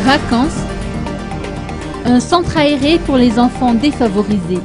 Vacances, un centre aéré pour les enfants défavorisés.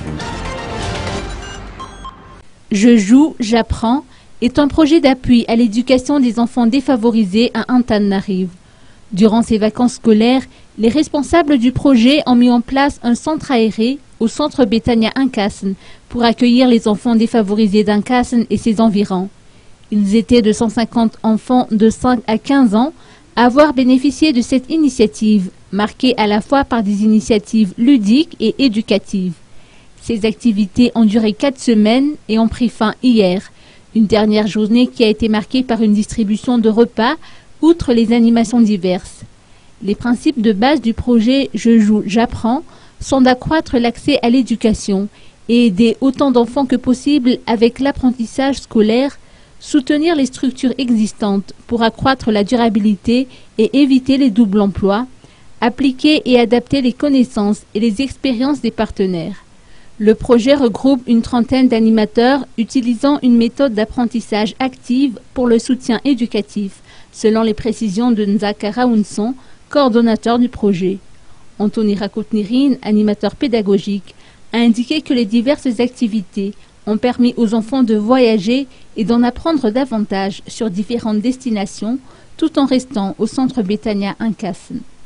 Je joue, j'apprends est un projet d'appui à l'éducation des enfants défavorisés à Antananarivo. Durant ces vacances scolaires, les responsables du projet ont mis en place un centre aéré au centre Betania Ankassen pour accueillir les enfants défavorisés d'Ankassen et ses environs. Ils étaient 250 enfants de 5 à 15 ans à avoir bénéficié de cette initiative, marquée à la fois par des initiatives ludiques et éducatives. Ces activités ont duré 4 semaines et ont pris fin hier, une dernière journée qui a été marquée par une distribution de repas, outre les animations diverses. Les principes de base du projet Je joue, j'apprends sont d'accroître l'accès à l'éducation et aider autant d'enfants que possible avec l'apprentissage scolaire, soutenir les structures existantes pour accroître la durabilité et éviter les doubles emplois, appliquer et adapter les connaissances et les expériences des partenaires. Le projet regroupe une trentaine d'animateurs utilisant une méthode d'apprentissage active pour le soutien éducatif, selon les précisions de Nzakara Unson, coordonnateur du projet. Anthony Rakotnirin, animateur pédagogique, a indiqué que les diverses activités ont permis aux enfants de voyager et d'en apprendre davantage sur différentes destinations, tout en restant au centre Betania Ankassen.